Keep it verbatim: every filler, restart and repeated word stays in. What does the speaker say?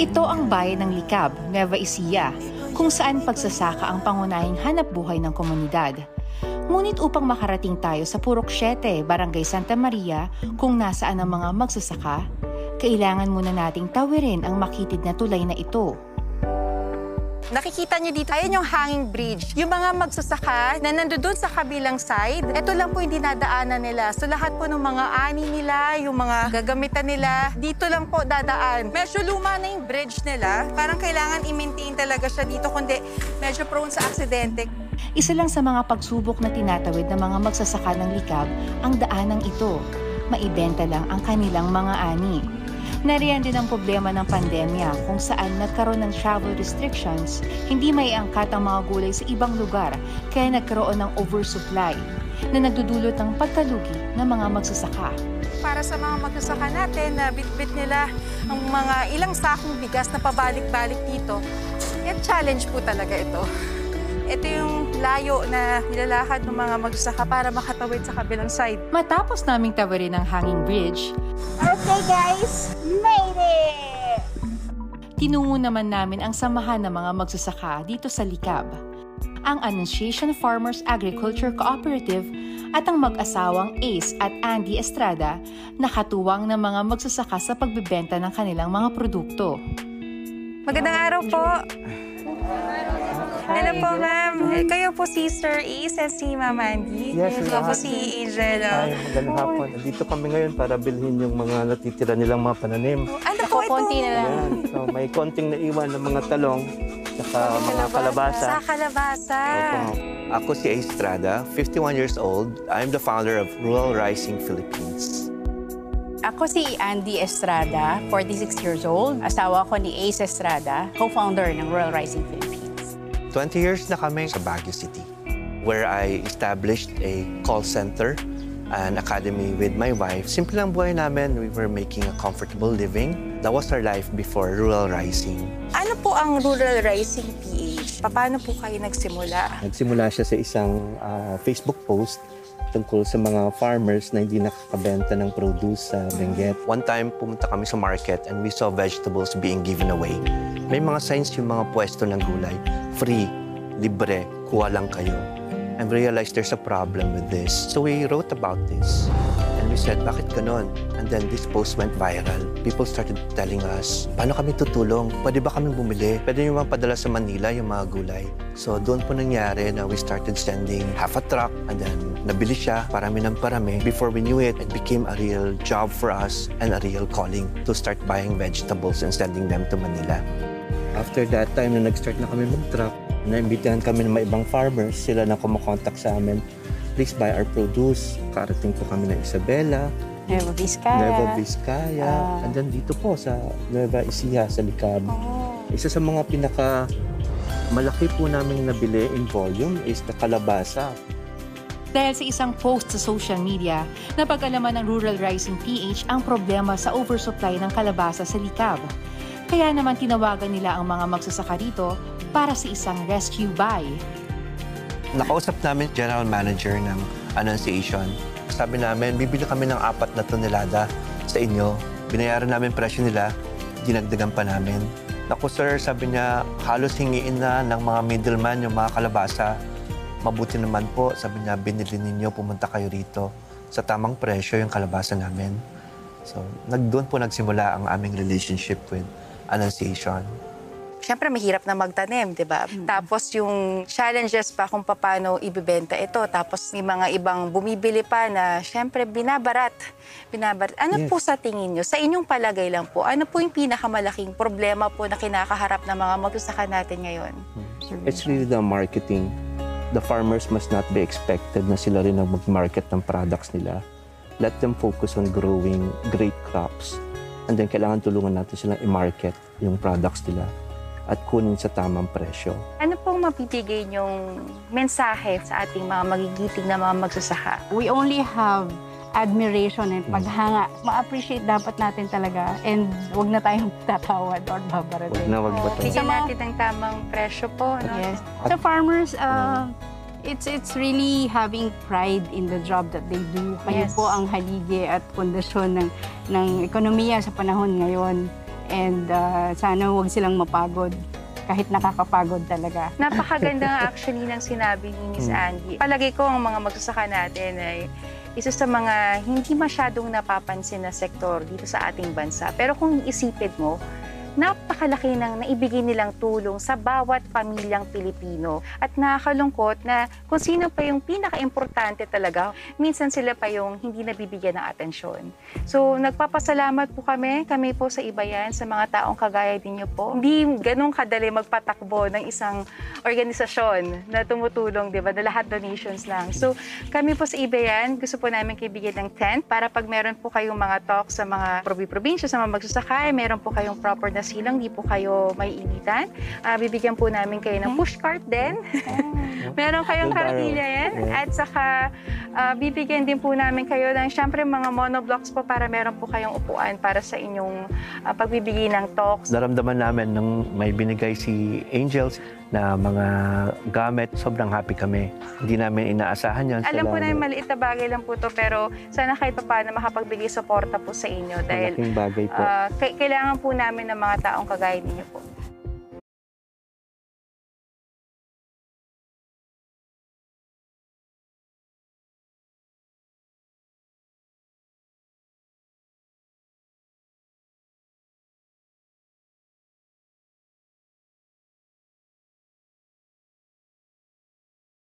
Ito ang bayan ng Likab, Nueva Ecija, kung saan pagsasaka ang pangunahing hanapbuhay ng komunidad. Ngunit upang makarating tayo sa Purok Siete, Barangay Santa Maria, kung nasaan ang mga magsasaka, kailangan muna nating tawirin ang makitid na tulay na ito. Nakikita niyo dito, ayan yung hanging bridge. Yung mga magsasaka na nandoon sa kabilang side, ito lang po yung dinadaanan nila. So lahat po ng mga ani nila, yung mga gagamitan nila, dito lang po dadaan. Medyo luma na yung bridge nila. Parang kailangan i-maintain talaga siya dito, kundi medyo prone sa aksidente. Isa lang sa mga pagsubok na tinatawid ng mga magsasaka ng Likab ang daanang ito. Maibenta lang ang kanilang mga ani. Nariyan din ang problema ng pandemya kung saan nagkaroon ng travel restrictions, hindi may angkat ang mga gulay sa ibang lugar kaya nagkaroon ng oversupply na nagdudulot ng pagkalugi ng mga magsasaka. Para sa mga magsasaka natin na bit-bit nila ang mga ilang sakong bigas na pabalik-balik dito, yan challenge po talaga ito. Ito yung layo na nilalakad ng mga magsasaka para makatawid sa kabilang side. Matapos naming tawirin ang hanging bridge, okay guys, made it! Tinungo naman namin ang samahan ng mga magsasaka dito sa Likab, ang Annunciation Farmers Agriculture Cooperative at ang mag-asawang Ace at Andie Estrada na katuwang ng mga magsasaka sa pagbebenta ng kanilang mga produkto. Magandang araw po! Hello po, ma'am. Kayo po si Sir Ace at si Ma'am Andie. Yes, Ako po si Angel. Ay, magandang hapon. Dito kami ngayon para bilhin yung mga natitira nilang mga pananim. Ano po ito? Konti na lang. Ayan. So, may konting naiwan ng mga talong saka mga kalabasa. Sa kalabasa. Opo. Ako si Andie Estrada, fifty-one years old. I'm the founder of Rural Rising Philippines. Ako si Andie Estrada, forty-six years old. Asawa ko ni Ace Estrada, co-founder ng Rural Rising Philippines. twenty years na kami sa Baguio City, where I established a call center, an academy with my wife. Simple lang buhay namin. We were making a comfortable living. That was our life before Rural Rising. Ano po ang Rural Rising P H? Paano po kayo nagsimula? Nagsimula siya sa isang uh, Facebook post tungkol sa mga farmers na hindi nakakabenta ng produce sa Benguet. One time, pumunta kami sa market and we saw vegetables being given away. May mga signs yung mga pwesto ng gulay. Free, libre, kuha lang kayo. And we realized there's a problem with this. So we wrote about this. And we said, bakit ganon? And then this post went viral. People started telling us, paano kami tutulong? Pwede ba kami bumili? Pwede nyo bang padala sa Manila yung mga gulay? So doon po nangyari na we started sending half a truck and then nabili siya, parami ng parami. Before we knew it, it became a real job for us and a real calling to start buying vegetables and sending them to Manila. After that time na nag-start na kami mag-truck, naimbitahan kami ng mga ibang farmers, sila na kumakontak sa amin. Please buy our produce. Karating po kami ng Isabela, Nueva Vizcaya. Nueva Vizcaya, Ah. and then dito po sa Nueva Ecija, sa Likab. Oh. Isa sa mga pinaka malaki po namin nabili in volume is the kalabasa. Dahil sa isang post sa social media, napag-alaman ng Rural Rising P H ang problema sa oversupply ng kalabasa sa Likab. Kaya naman tinawagan nila ang mga magsasaka dito para sa isang rescue buy. Nakausap namin general manager ng Annunciation. Sabi namin, bibili kami ng apat na tonelada sa inyo. Binayaran namin presyo nila, dinagdagan pa namin. Naku sir, sabi niya, halos hingiin na ng mga middleman yung mga kalabasa. Mabuti naman po, sabi niya, binili ninyo, pumunta kayo rito. Sa tamang presyo yung kalabasa namin. So, nagdoon po nagsimula ang aming relationship with Annunciation. Siyempre, mahirap na magtanim, di ba? Hmm. Tapos yung challenges pa kung paano ibibenta ito. Tapos may mga ibang bumibili pa na siyempre binabarat. Binabarat. Ano Yes. po sa tingin nyo? Sa inyong palagay lang po, ano po yung pinakamalaking problema po na kinakaharap ng mga magsasaka natin ngayon? It's really the marketing. The farmers must not be expected na sila rin ang mag-market ng products nila. Let them focus on growing great crops. And then kailangan tulungan natin silang i-market yung products nila at kunin sa tamang presyo. Ano pong mapipigay yung mensahe sa ating mga magigiting na mga magsasaka? We only have admiration and paghanga. Ma-appreciate dapat natin talaga and wag na tayong tatawad or babarating. Wag na wag ba to? Bigyan Sa mga- natin ng tamang presyo po. No? Yes. So farmers, uh, it's it's really having pride in the job that they do. Kayo Yes. po ang haligi at pundasyon ng, ng ekonomiya sa panahon ngayon. And uh, sana huwag silang mapagod. Kahit nakakapagod talaga. Napakaganda nga actually ng sinabi ni Miss Andie. Palagay ko ang mga magsasaka natin ay isa sa mga hindi masyadong napapansin na sektor dito sa ating bansa. Pero kung iisipin mo, napakalaki ng naibigay nilang tulong sa bawat pamilyang Pilipino. At nakakalungkot na kung sino pa yung pinaka-importante talaga, minsan sila pa yung hindi nabibigyan ng atensyon. So, nagpapasalamat po kami, kami po sa Iba Yan, sa mga taong kagaya din niyo po. Hindi ganun kadali magpatakbo ng isang organisasyon na tumutulong, di ba, na lahat donations lang. So, kami po sa Iba Yan, gusto po namin kaibigyan ng tent para pag meron po kayong mga talks sa mga probi-probinsya, sa mga magsasakay, meron po kayong proper na silang, di po kayo may initan. Uh, bibigyan po namin kayo ng pushcart din. Meron kayong kartilya yan. At saka, uh, bibigyan din po namin kayo ng, syempre, mga monoblocks po para meron po kayong upuan para sa inyong uh, pagbibigay ng talks. Naramdaman namin nung may binigay si Angels na mga gamit, sobrang happy kami. Hindi namin inaasahan yan. Alam po Sila- namin maliit na bagay lang po to, pero sana kahit pa paano makapagbigay suporta po sa inyo dahil Malaking bagay po. uh, kailangan po namin ng mga taong kagaya ninyo po.